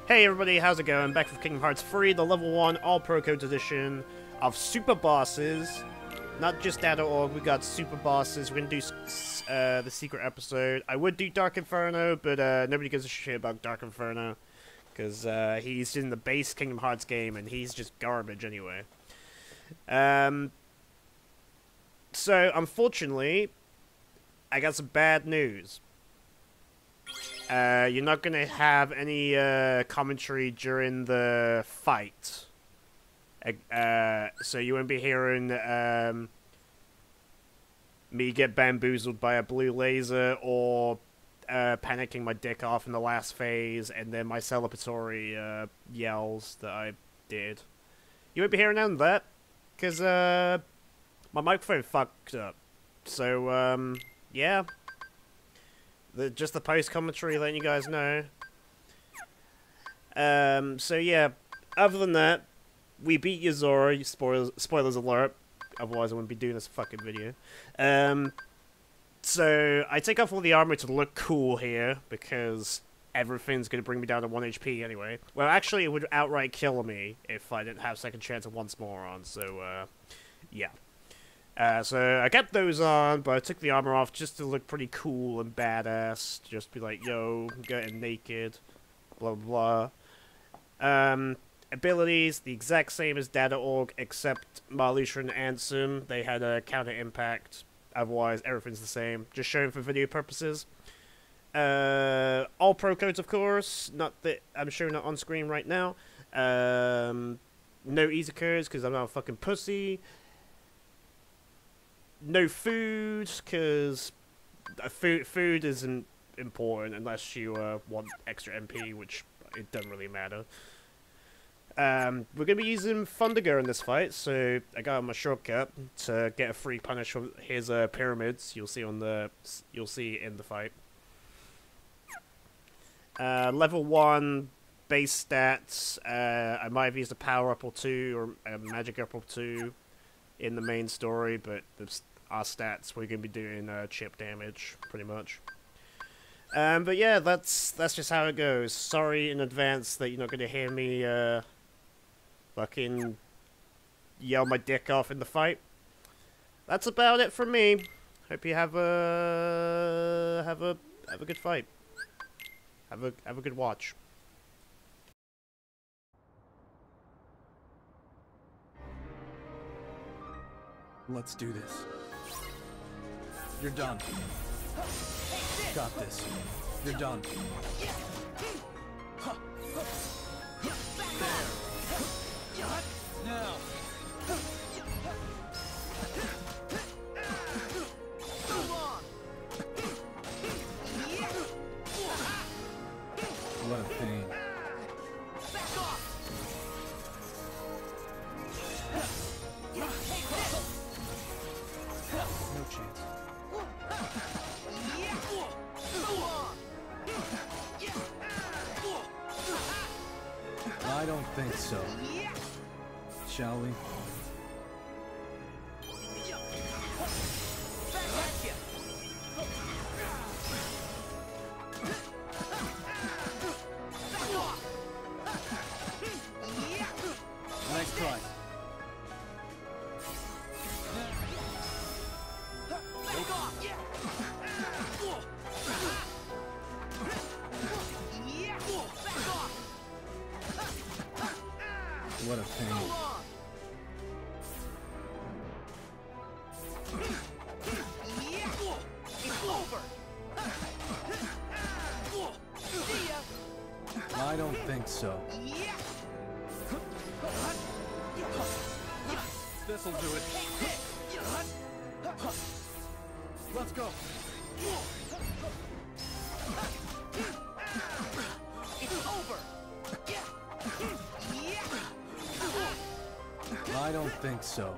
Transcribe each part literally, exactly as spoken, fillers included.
Hey everybody, how's it going? Back with Kingdom Hearts three, the level one All Pro Codes edition of Super Bosses. Not just data org, we got Super Bosses. We're gonna do uh, the secret episode. I would do Dark Inferno, but uh, nobody gives a shit about Dark Inferno. Because uh, he's in the base Kingdom Hearts game, and he's just garbage anyway. Um, so, unfortunately, I got some bad news. Uh, you're not gonna have any uh, commentary during the fight. Uh, so you won't be hearing um, me get bamboozled by a blue laser or uh, panicking my dick off in the last phase and then my celebratory uh, yells that I did. You won't be hearing none of that because uh, my microphone fucked up. So, um, yeah. The, just the post-commentary letting you guys know. Um, so yeah, other than that, we beat Yozora, spoilers, spoilers alert, otherwise I wouldn't be doing this fucking video. Um, so, I take off all the armor to look cool here, because everything's going to bring me down to one H P anyway. Well, actually, it would outright kill me if I didn't have second chance of once more on, so, uh, yeah. Uh, so, I kept those on, but I took the armor off just to look pretty cool and badass. Just be like, yo, I'm getting naked. Blah, blah, blah. Um, abilities, the exact same as Data Org, except Marluxia and Ansem. They had a counter impact. Otherwise, everything's the same. Just showing for video purposes. Uh, all pro codes, of course. Not that I'm showing it on screen right now. Um, no easy codes, because I'm not a fucking pussy. No food, because food food isn't important unless you uh, want extra M P, which it doesn't really matter. Um, we're going to be using Thundergo in this fight, so I got my shortcut to get a free punish from his uh, pyramids. You'll see on the you'll see in the fight. Uh, level one base stats. Uh, I might have used a power up or two or a magic up or two in the main story, but the, our stats, we're going to be doing uh, chip damage, pretty much. Um, but yeah, that's that's just how it goes. Sorry in advance that you're not going to hear me uh, fucking yell my dick off in the fight. That's about it from me. Hope you have a have a have a good fight. Have a have a good watch. Let's do this. You're done. Got this. You're done. Now. What a pain. No chance. I don't think so. Shall we? Nice try. What a pain. I don't think so. This'll do it. Let's go. It's over. I don't think so.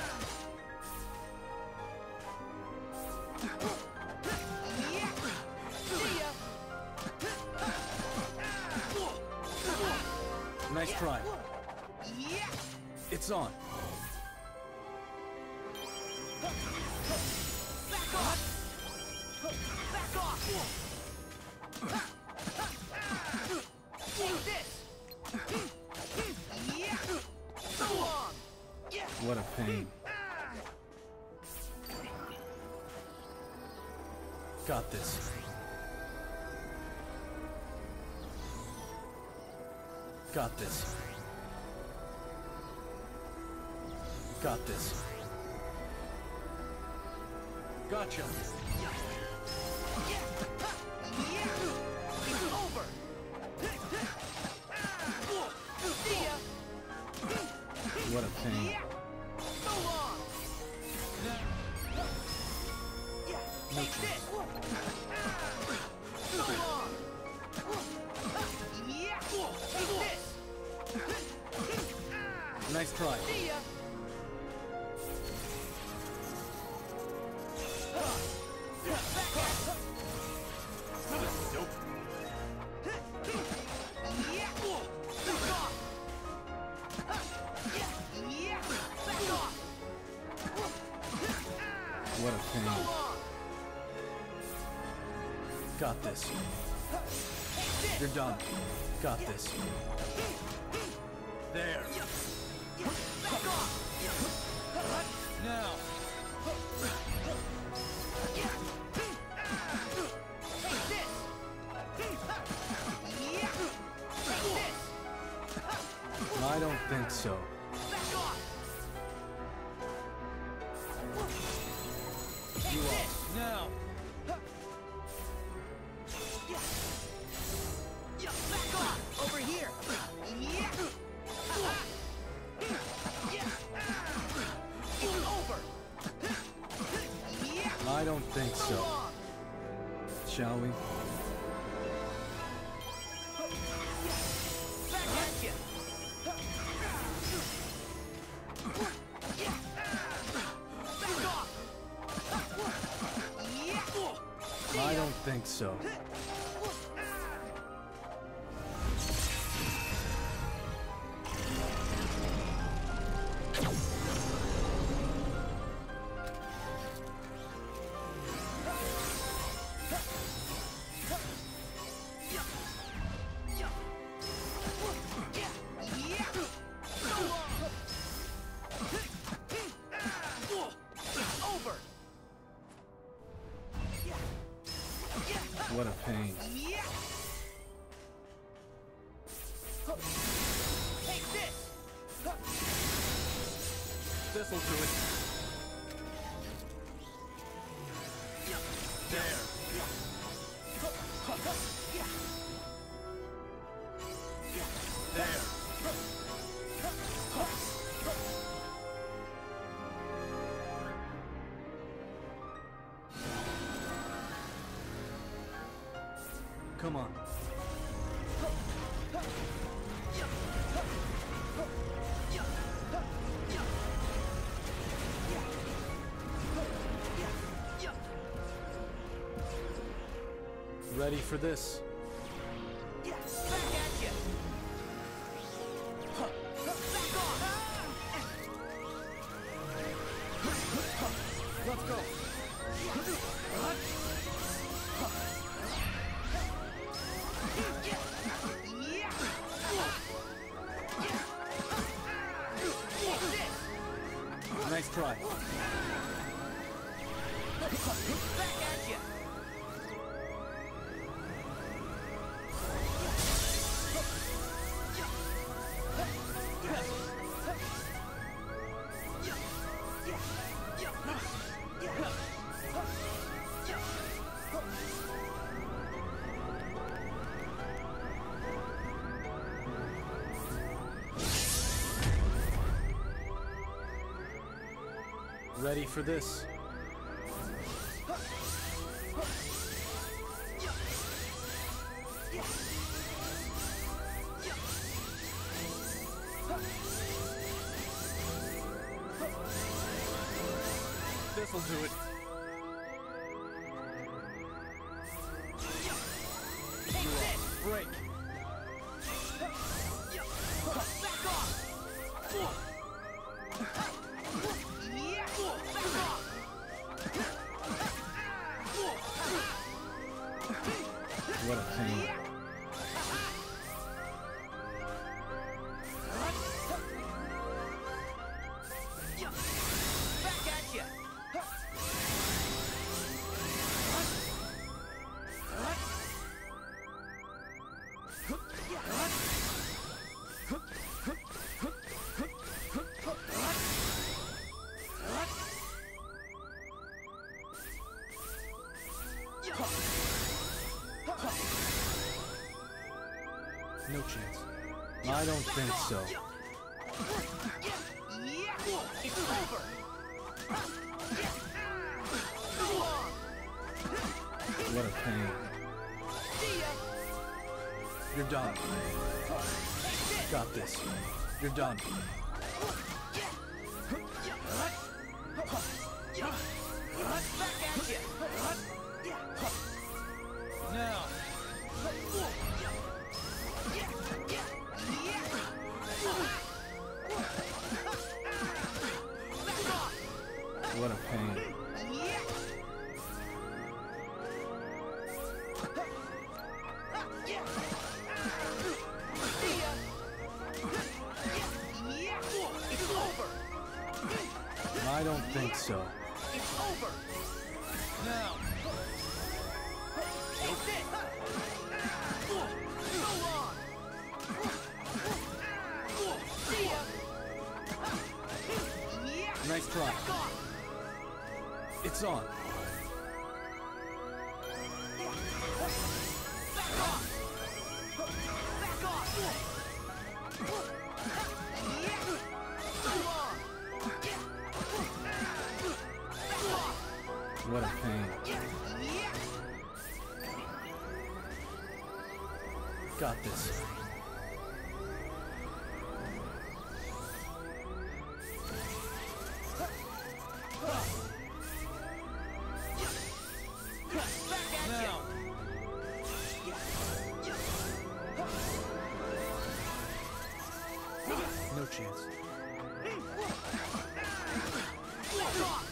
Nice try. It's on. Back off! Back off! Take this! pain. Got this. Got this. Got this. Gotcha. It's over. See ya. What a pain. So long. Take this. So long. Take this. Nice try. See ya. What a pain. Got this. You're done. Got this. There. Now. I don't think so. You are. Now. Back off! Over here! It's over! I don't think so. Shall we? Back at you! Back off! I don't think so. What a pain. Take this! This'll do it. There. There. Come on. Ready for this? Back at you! Back off! Let's go. Nice try. Back at you! Ready for this? This'll do it. Take this! Break. Back off! Back off! What a pain. Yeah. No chance. I don't think so. It's over. What a pain. See ya. You're done. Got this. You're done. Back at you. Now. What a pain. It's over. I don't think so. It's over. Now. Take this. Go on. See ya. Nice try. Back off. It's on. Back off. Back off. So long. Back off. What a pain. Got this. Back at Now. No chance. Back off.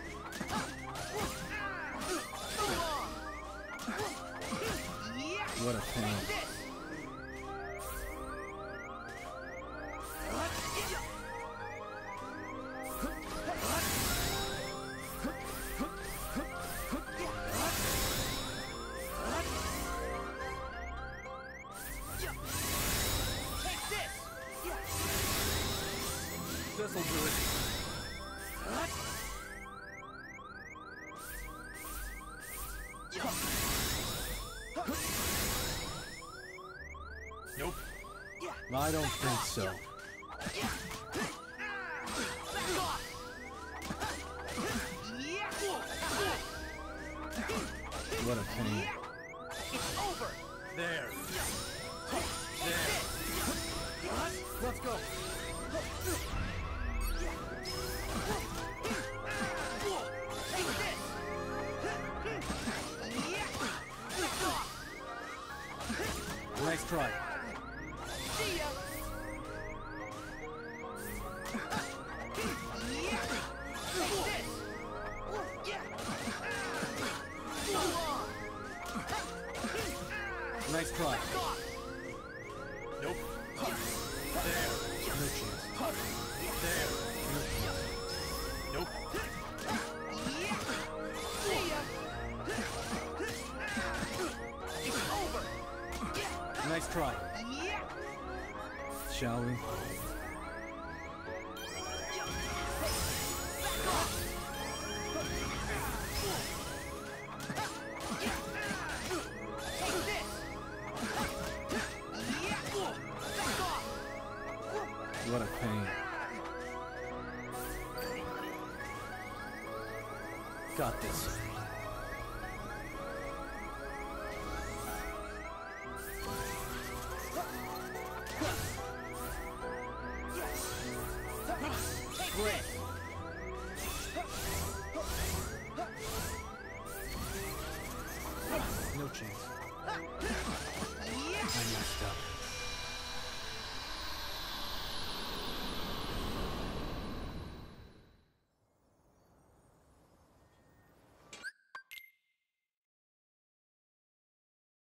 So long. What a pain. This. Take this. This'll do it. Nope. I don't think so. Back off. What a pain. It's over. There. Take this. Let's go. Take this. Back off. Nice try. See ya. Take this. So long. Nice try. Back off. Nope. There. No chance. There. No chance. Nope. See ya. It's over. Nice try. Shall we? Back off. Take this. Back off. What a pain. Got this.